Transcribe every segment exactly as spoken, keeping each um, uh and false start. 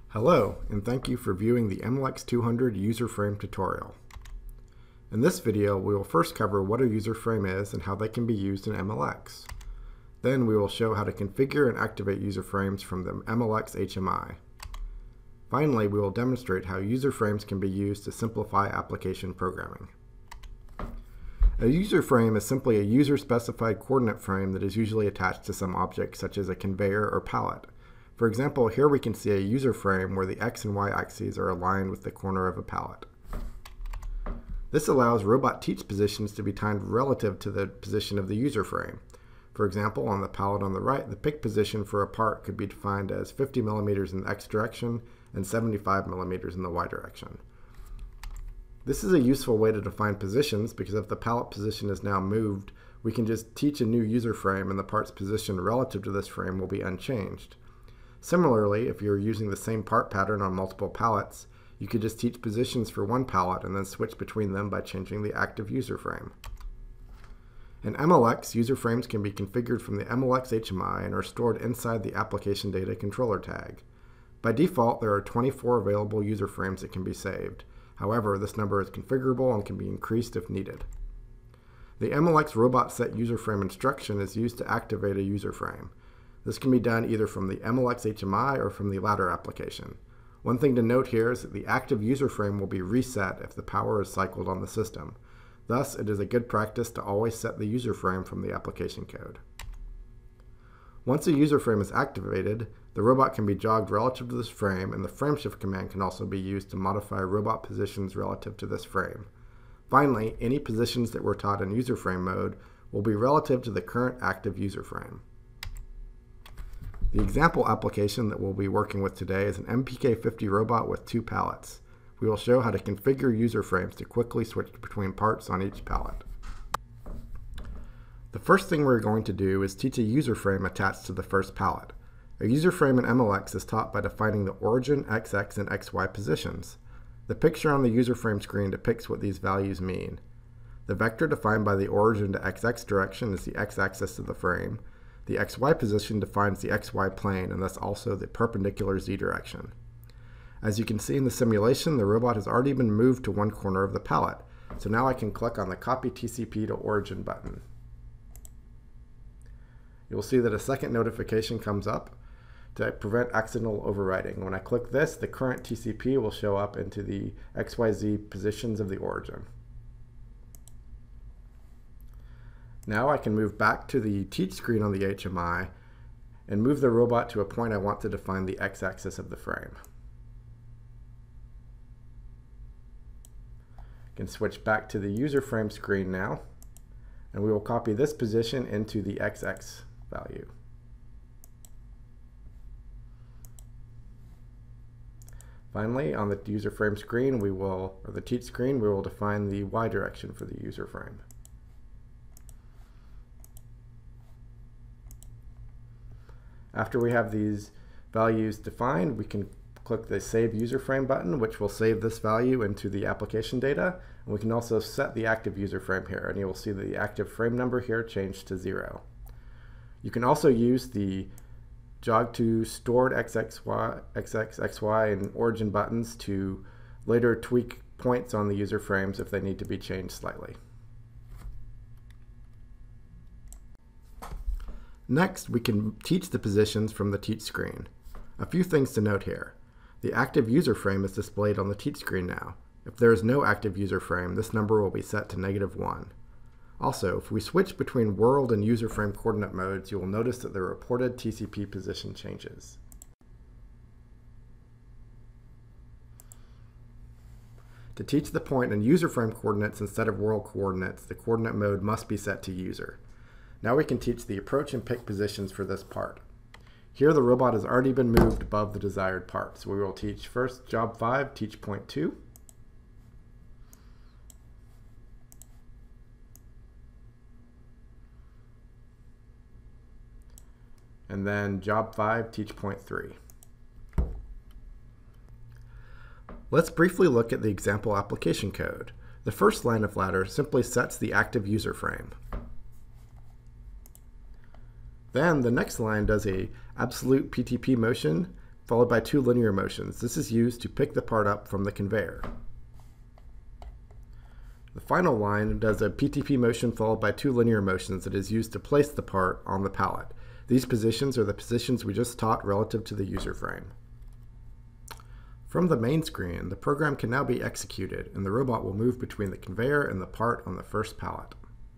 Hello, and thank you for viewing the M L X two hundred user frame tutorial. In this video, we will first cover what a user frame is and how they can be used in M L X. Then we will show how to configure and activate user frames from the M L X H M I. Finally, we will demonstrate how user frames can be used to simplify application programming. A user frame is simply a user-specified coordinate frame that is usually attached to some object, such as a conveyor or pallet. For example, here we can see a user frame where the X and Y axes are aligned with the corner of a pallet. This allows robot teach positions to be timed relative to the position of the user frame. For example, on the pallet on the right, the pick position for a part could be defined as fifty millimeters in the X direction and seventy-five millimeters in the Y direction. This is a useful way to define positions because if the pallet position is now moved, we can just teach a new user frame and the part's position relative to this frame will be unchanged. Similarly, if you're using the same part pattern on multiple pallets, you could just teach positions for one pallet and then switch between them by changing the active user frame. In M L X, user frames can be configured from the M L X H M I and are stored inside the application data controller tag. By default, there are twenty-four available user frames that can be saved. However, this number is configurable and can be increased if needed. The M L X robot set user frame instruction is used to activate a user frame. This can be done either from the M L X H M I or from the ladder application. One thing to note here is that the active user frame will be reset if the power is cycled on the system. Thus, it is a good practice to always set the user frame from the application code. Once a user frame is activated, the robot can be jogged relative to this frame, and the frameshift command can also be used to modify robot positions relative to this frame. Finally, any positions that were taught in user frame mode will be relative to the current active user frame. The example application that we'll be working with today is an M P K fifty robot with two pallets. We will show how to configure user frames to quickly switch between parts on each pallet. The first thing we're going to do is teach a user frame attached to the first pallet. A user frame in M L X is taught by defining the origin, X X, and X Y positions. The picture on the user frame screen depicts what these values mean. The vector defined by the origin to X X direction is the X-axis of the frame. The X Y position defines the X Y plane and thus also the perpendicular Z direction. As you can see in the simulation, the robot has already been moved to one corner of the pallet. So now I can click on the Copy T C P to Origin button. You'll see that a second notification comes up to prevent accidental overwriting. When I click this, the current T C P will show up into the X Y Z positions of the origin. Now I can move back to the teach screen on the H M I and move the robot to a point I want to define the X-axis of the frame. I can switch back to the user frame screen now, and we will copy this position into the X X value. Finally, on the user frame screen, we will, or the teach screen, we will define the Y direction for the user frame. After we have these values defined, we can click the Save User Frame button, which will save this value into the application data. And we can also set the active user frame here, and you will see the active frame number here changed to zero. You can also use the jog to stored X X Y, X X, X Y, and origin buttons to later tweak points on the user frames if they need to be changed slightly. Next, we can teach the positions from the teach screen. A few things to note here. The active user frame is displayed on the teach screen now. If there is no active user frame, this number will be set to negative one. Also, if we switch between world and user frame coordinate modes, you will notice that the reported T C P position changes. To teach the point in user frame coordinates instead of world coordinates, the coordinate mode must be set to user. Now we can teach the approach and pick positions for this part. Here the robot has already been moved above the desired part, so we will teach first job five, teach point two. And then job five, teach point three. Let's briefly look at the example application code. The first line of ladder simply sets the active user frame. Then the next line does a absolute P T P motion followed by two linear motions. This is used to pick the part up from the conveyor. The final line does a P T P motion followed by two linear motions that is used to place the part on the pallet. These positions are the positions we just taught relative to the user frame. From the main screen, the program can now be executed and the robot will move between the conveyor and the part on the first pallet.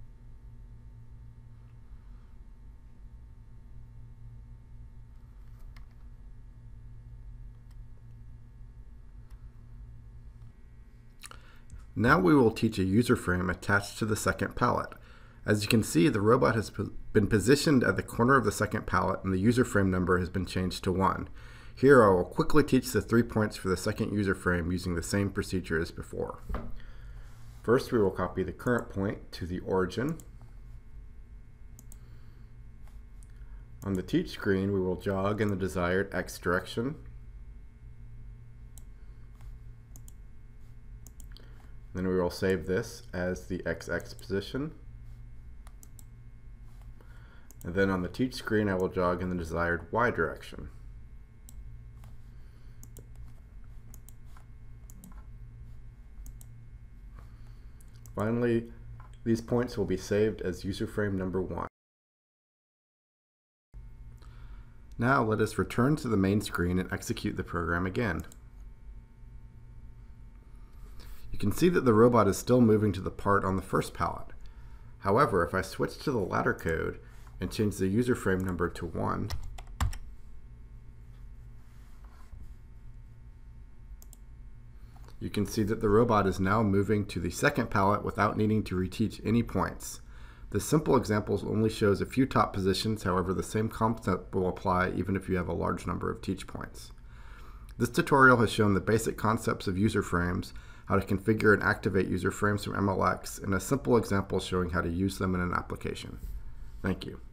Now we will teach a user frame attached to the second pallet. As you can see, the robot has been positioned at the corner of the second pallet and the user frame number has been changed to one. Here I will quickly teach the three points for the second user frame using the same procedure as before. First, we will copy the current point to the origin. On the teach screen, we will jog in the desired X direction. Then we will save this as the X X position. And then on the teach screen, I will jog in the desired Y direction. Finally, these points will be saved as user frame number one. Now let us return to the main screen and execute the program again. You can see that the robot is still moving to the part on the first pallet. However, if I switch to the ladder code and change the user frame number to one, you can see that the robot is now moving to the second pallet without needing to reteach any points. This simple example only shows a few top positions, however the same concept will apply even if you have a large number of teach points. This tutorial has shown the basic concepts of user frames, how to configure and activate user frames from M L X, and a simple example showing how to use them in an application. Thank you.